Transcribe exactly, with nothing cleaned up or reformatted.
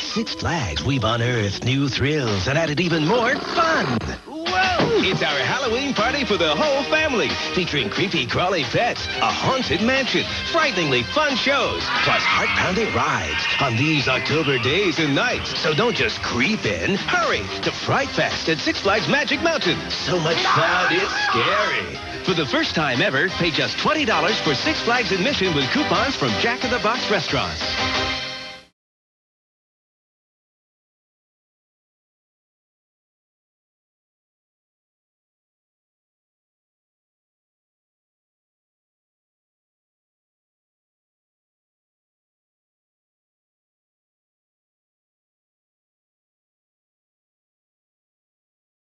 Six Flags, we've unearthed new thrills and added even more fun. Whoa! It's our Halloween party for the whole family, featuring creepy, crawly pets, a haunted mansion, frighteningly fun shows, plus heart-pounding rides on these October days and nights. So don't just creep in. Hurry to Fright Fest at Six Flags Magic Mountain. So much fun, it's scary. For the first time ever, pay just twenty dollars for Six Flags admission with coupons from Jack in the Box restaurants.